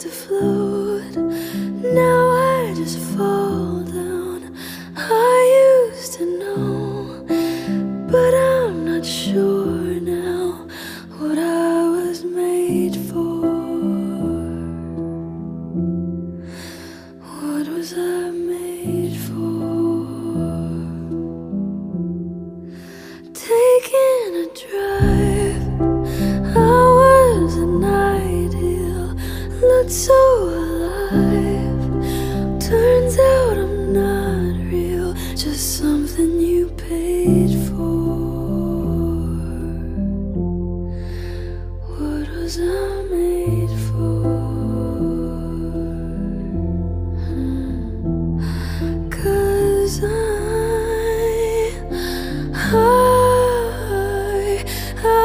to float. Now I just fall down. I used to know, but I'm not sure now what I was made for. What was I made for? Taking a drive, I was an ideal, looked so alive. Turns out I'm not real, just something you paid for. What was I?